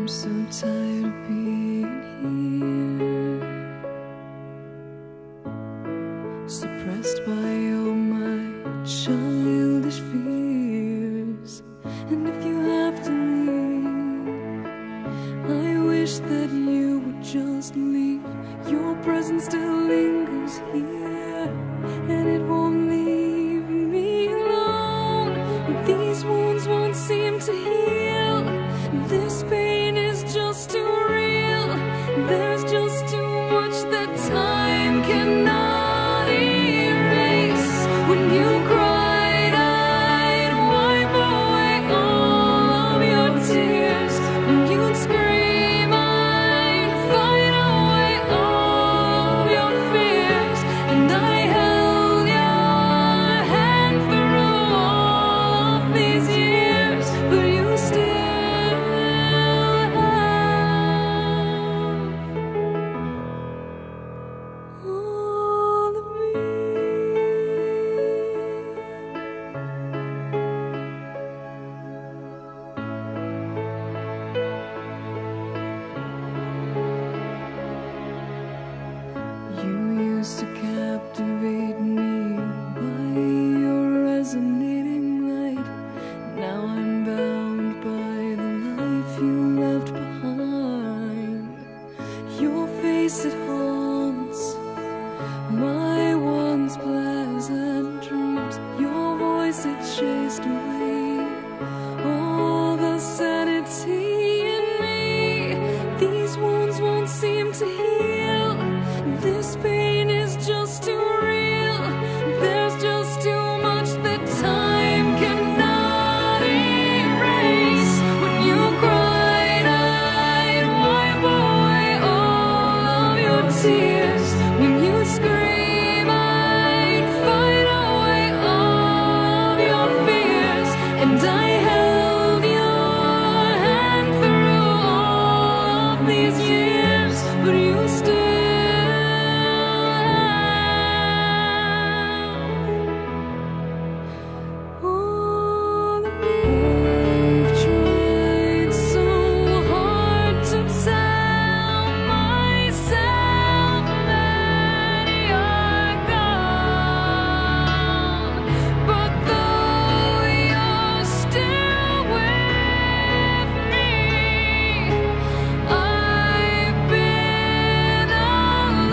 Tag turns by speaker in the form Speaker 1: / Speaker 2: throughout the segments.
Speaker 1: so tired of being here, suppressed by all my childish fears. And if you have to leave, I wish that you would just leave. Your presence still lingers here, and it won't leave me alone. These wounds won't seem to heal. This pain is just too real. There's just too much that time cannot erase. When you cried, I'd wipe away all of your tears. When you'd scream, I'd fight away all of your fears. And I held your hand through all of these years, but you still all of me. You used to captivate me by your resonating light. Now I'm bound by the life you left behind. Your face, it haunts my once pleasant dreams. Your voice, it chased away all the sanity in me. These wounds won't seem to heal. This pain is just too real. There's just too much that time cannot erase. When you cried, I'd wipe away all of your tears. When you scream, I'd fight away all of your fears. And I held your hand through all of these years, but you still all of me. I've tried so hard to tell myself that you're gone, but though you're still with me, I've been alone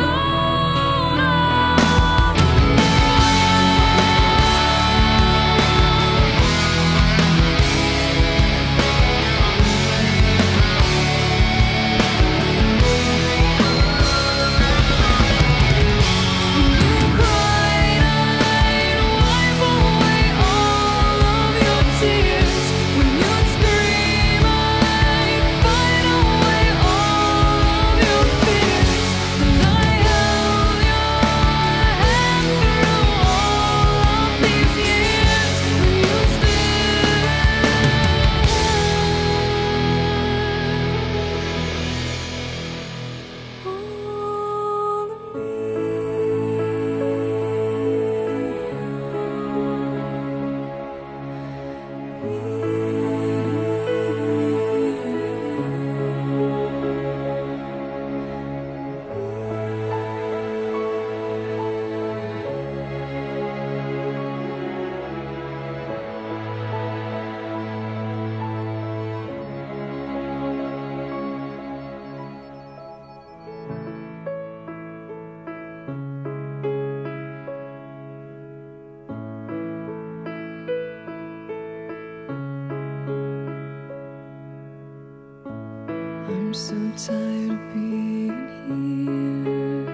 Speaker 1: I'm so tired of being here,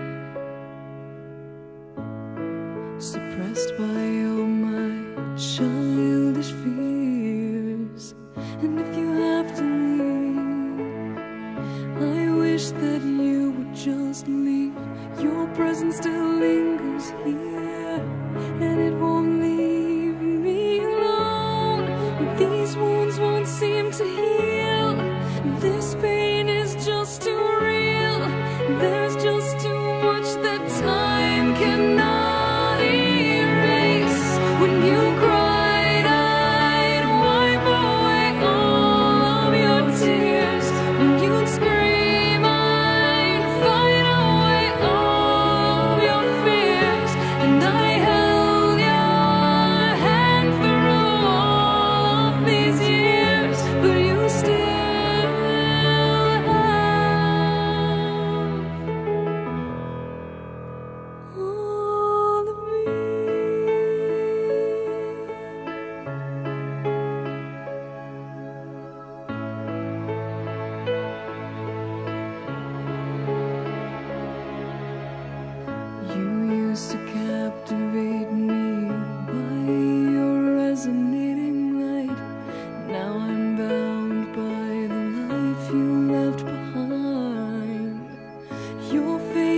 Speaker 1: suppressed by all my childish fears. And if you have to leave, I wish that you would just leave. Your presence still lingers here, and it won't leave me alone. These wounds won't seem to heal. This pain is just too real. There's just too much that time cannot erase. When you cried, I'd wipe away all of your tears. When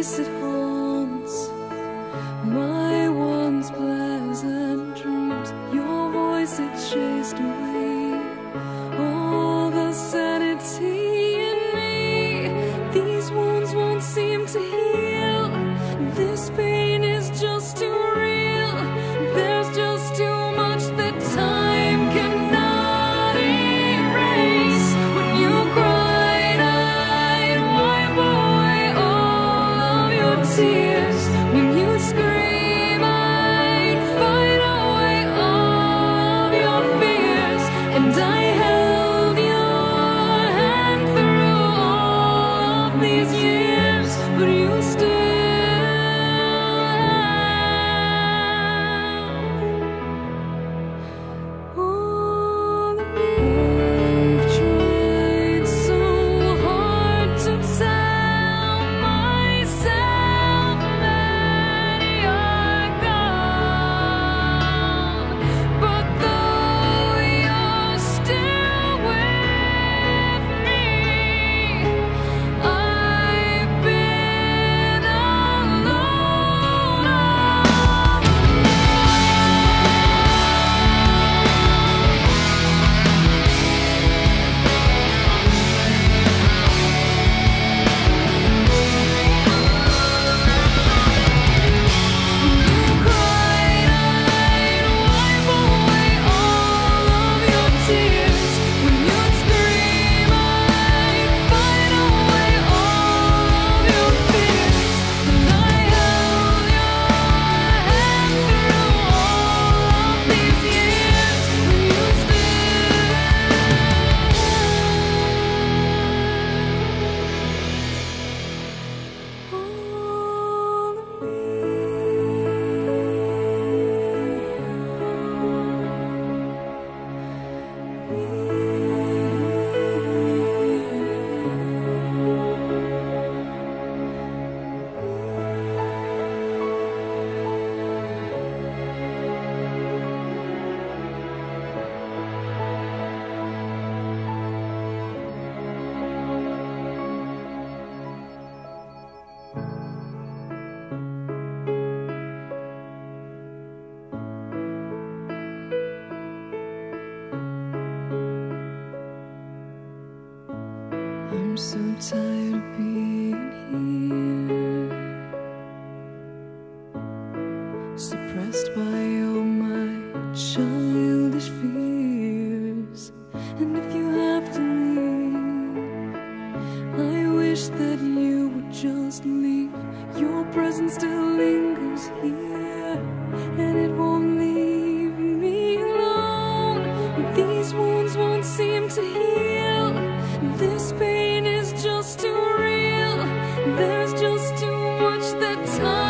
Speaker 1: voice it haunts my once pleasant dreams. Your voice it chased away all the sanity in me. These wounds won't seem to heal. This pain is just too real. There's just too much that time cannot erase. When you cried, I'd wipe away all of your tears. When you scream, I'd fight away all of your fears. And I held your hand through all of these years, but you still I'm so tired of being here, suppressed by all my childish fears. And if you have to leave, I wish that you would just leave. Your presence still lingers here, and it won't leave me alone. These wounds won't seem to heal. This pain is just too real. There's just too much that time